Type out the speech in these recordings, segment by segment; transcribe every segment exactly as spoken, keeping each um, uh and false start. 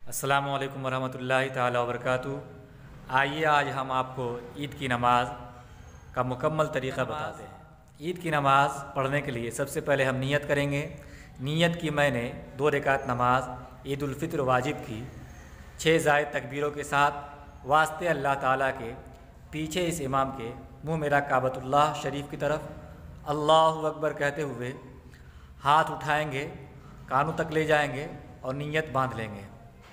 अस्सलामु अलैकुम वरहमतुल्लाहि ताला वबरकातुहू। आइए आज हम आपको ईद की नमाज़ का मुकम्मल तरीक़ा बताते हैं। ईद की नमाज़ पढ़ने के लिए सबसे पहले हम नियत करेंगे। नियत की मैंने दो रकात नमाज ईद उल फित्र वाजिब की छः ज़ायद तकबीरों के साथ वास्ते अल्लाह ताला के पीछे इस इमाम के मुँह मेरा काबतुल्लाह शरीफ की तरफ अल्लाहु अकबर कहते हुए हाथ उठाएंगे, कानों तक ले जाएंगे और नियत बांध लेंगे।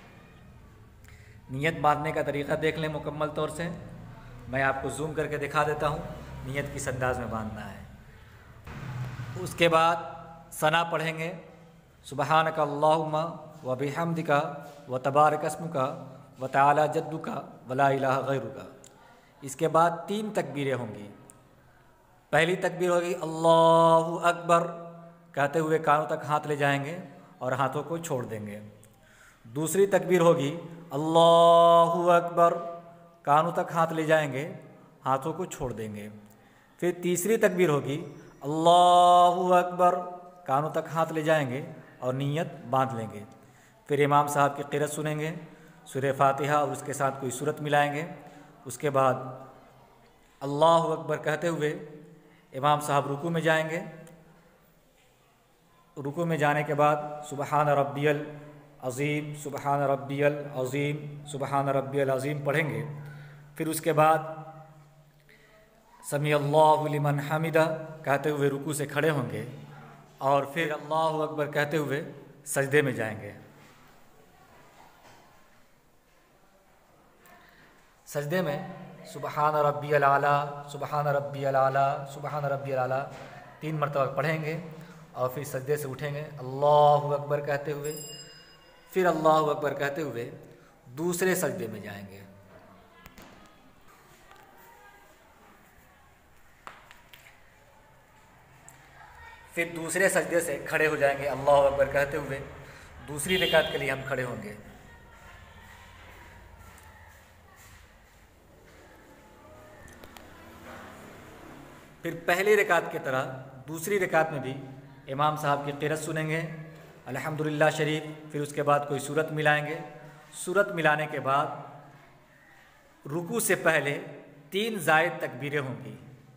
नियत बांधने का तरीक़ा देख लें मुकम्मल तौर से। मैं आपको जूम करके दिखा देता हूँ नियत किस अंदाज़ में बांधना है। उसके बाद सना पढ़ेंगे, सुबहानक अल्लाहुम्मा व बिहम्दिका व तबारक अस्मुका व तआला जद्दुका व ला इलाहा गैरुका। इसके बाद तीन तकबीरें होंगी। पहली तकबीर होगी अल्लाहु अकबर कहते हुए कानों तक हाथ ले जाएंगे और हाथों को छोड़ देंगे। दूसरी तकबीर होगी अल्लाहु अकबर, कानों तक हाथ ले जाएंगे, हाथों को छोड़ देंगे। फिर तीसरी तकबीर होगी अल्लाहु अकबर, कानों तक हाथ ले जाएंगे और नियत बांध लेंगे। फिर इमाम साहब की क़िरत सुनेंगे, सूरह फातिहा और उसके साथ कोई सूरत मिलाएंगे। उसके बाद अल्लाहु अकबर कहते हुए इमाम साहब रुकू में जाएंगे। रुकू में जाने के बाद सुबहान रब्बियल अज़ीम सुबहान रब्बियल अज़ीम सुबहान रब्बियल अज़ीम पढ़ेंगे। फिर उसके बाद समी अल्लाहु लिमन हमिदा कहते हुए रुकू से खड़े होंगे और फिर अल्लाहु अकबर कहते हुए सजदे में जाएंगे। सजदे में सुबहान रब्बियल आला सुबहान रब्बियल आला सुबहान रब्बियल आला तीन मरतबा पढ़ेंगे और फिर सजदे से उठेंगे अल्लाहु अकबर कहते हुए। फिर अल्लाहु अकबर कहते हुए दूसरे सजदे में जाएंगे। फिर दूसरे सजदे से खड़े हो जाएंगे अल्लाहु अकबर कहते हुए। दूसरी रकात के लिए हम खड़े होंगे। फिर पहली रकात की तरह दूसरी रकात में भी इमाम साहब की क़िरत सुनेंगे, अल्हम्दुलिल्लाह शरीफ। फिर उसके बाद कोई सूरत मिलाएंगे। सूरत मिलाने के बाद रुकू से पहले तीन ज़ायद तकबीरें होंगी।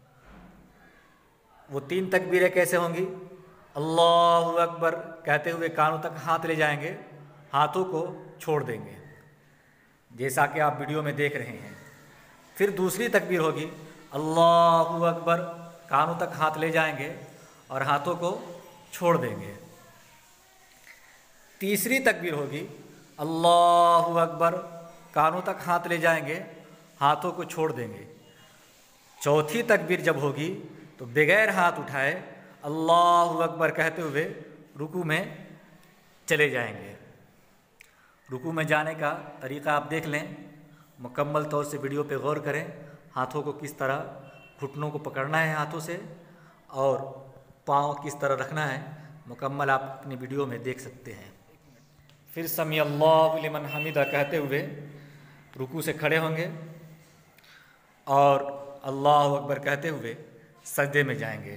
वो तीन तकबीरें कैसे होंगी? अल्लाहु अकबर कहते हुए कानों तक हाथ ले जाएंगे, हाथों को छोड़ देंगे जैसा कि आप वीडियो में देख रहे हैं। फिर दूसरी तकबीर होगी अल्लाहु अकबर, कानों तक हाथ ले जाएंगे और हाथों को छोड़ देंगे। तीसरी तकबीर होगी अल्लाहु अकबर, कानों तक हाथ ले जाएंगे, हाथों को छोड़ देंगे। चौथी तकबीर जब होगी तो बगैर हाथ उठाए अल्लाहु अकबर कहते हुए रुकू में चले जाएंगे। रुकू में जाने का तरीक़ा आप देख लें, मुकम्मल तौर से वीडियो पे गौर करें। हाथों को किस तरह घुटनों को पकड़ना है हाथों से और पाँव किस तरह रखना है, मुकम्मल आप अपनी वीडियो में देख सकते हैं। फिर समी अल्लाहु लिमन हमिदा कहते हुए रुकू से खड़े होंगे और अल्लाहु अकबर कहते हुए सजदे में जाएंगे।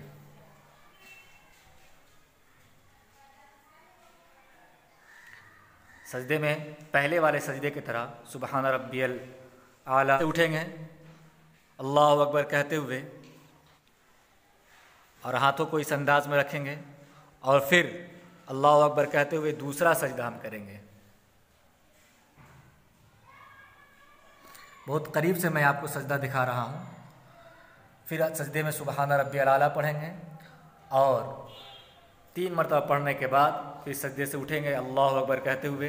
सजदे में पहले वाले सजदे की तरह सुबहान रब्बियल आला से उठेंगे अल्लाहु अकबर कहते हुए और हाथों को इस अंदाज में रखेंगे और फिर अल्लाहु अकबर कहते हुए दूसरा सजदा हम करेंगे। बहुत करीब से मैं आपको सजदा दिखा रहा हूँ। फिर सजदे में सुबहान रब्बियल आला पढ़ेंगे और तीन मरतबा पढ़ने के बाद फिर सजदे से उठेंगे अल्लाहु अकबर कहते हुए।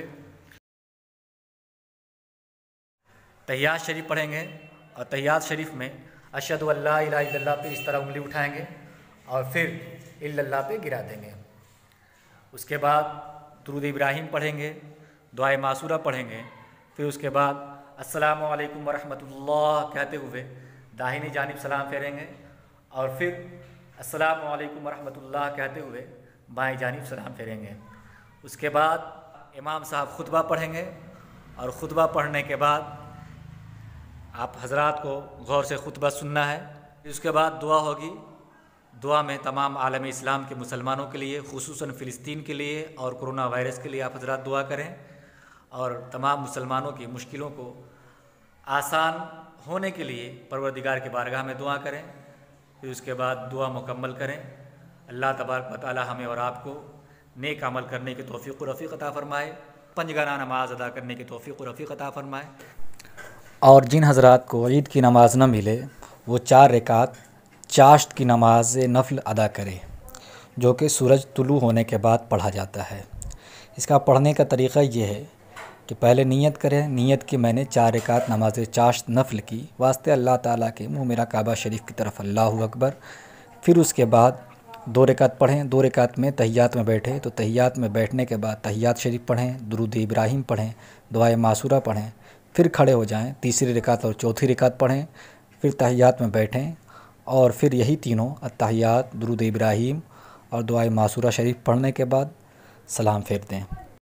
तहियात शरीफ पढ़ेंगे और तहियात शरीफ में अशहदु अल्ला इलाहा इल्लल्लाह पे इस तरह उंगली उठाएंगे और फिर इल्लल्लाह पे गिरा देंगे। उसके बाद दुरूद इब्राहिम पढ़ेंगे, दुआए मासूरा पढ़ेंगे। फिर उसके बाद अस्सलामु अलैकुम वरहमतुल्लाह कहते हुए दाहिनी जानिब सलाम फेरेंगे और फिर अस्सलामु अलैकुम वरहमतुल्लाह कहते हुए बाएं जानिब सलाम फेरेंगे। उसके बाद इमाम साहब खुतबा पढ़ेंगे और ख़ुतबा पढ़ने के बाद आप हजरात को गौर से खुतबा सुनना है। उसके बाद दुआ होगी। दुआ में तमाम आलम इस्लाम के मुसलमानों के लिए, खुसूसन फ़िलिस्तीन के लिए और कोरोना वायरस के लिए आप हजरात दुआ करें। और तमाम मुसलमानों की मुश्किलों को आसान होने के लिए परवरदिगार की बारगाह में दुआ करें। फिर उसके बाद दुआ मुकम्मल करें। अल्लाह तबारक व तआला हमें और आपको नेक अमल करने की तौफीक व रफ़ीक अता फ़रमाए, पंजगाना नमाज अदा करने की तौफीक व रफ़ीक अता फ़रमाए। और जिन हज़रात को ईद की नमाज़ न मिले वो चार रकात चाश्त की नमाज नफ़िल अदा करे, जो कि सूरज तुलू होने के बाद पढ़ा जाता है। इसका पढ़ने का तरीक़ा ये है कि पहले नियत करें, नियत की मैंने चार रकात नमाज चाश्त नफ़िल की वास्ते अल्लाह ताला के मुँह मेरा काबा शरीफ की तरफ अल्लाहु अकबर। फिर उसके बाद दो रकात पढ़ें, दो रकात में तहियात में बैठे तो तहियात में बैठने के बाद तहियात शरीफ पढ़ें, दुरूद इब्राहिम पढ़ें, दुआए मासूरा पढ़ें, फिर खड़े हो जाएं, तीसरी रकात और चौथी रकात पढ़ें, फिर तहियात में बैठें और फिर यही तीनों अत्तहियात, दुरूद इब्राहिम और दुआए मासूरा शरीफ पढ़ने के बाद सलाम फेर दें।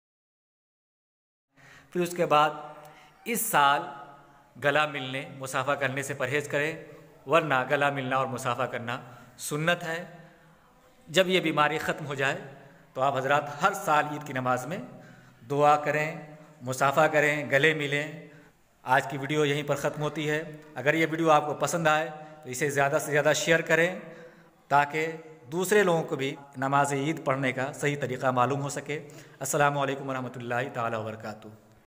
फिर उसके बाद इस साल गला मिलने मुसाफ़ा करने से परहेज़ करें, वरना गला मिलना और मुसाफ़ा करना सुन्नत है। जब ये बीमारी ख़त्म हो जाए तो आप हज़रात हर साल ईद की नमाज़ में दुआ करें, मुसाफ़ा करें, गले मिलें। आज की वीडियो यहीं पर ख़त्म होती है। अगर ये वीडियो आपको पसंद आए तो इसे ज़्यादा से ज़्यादा शेयर करें ताकि दूसरे लोगों को भी नमाज ईद पढ़ने का सही तरीक़ा मालूम हो सके। अस्सलामु अलैकुम वरहमतुल्लाहि ताला व बरकातुहू।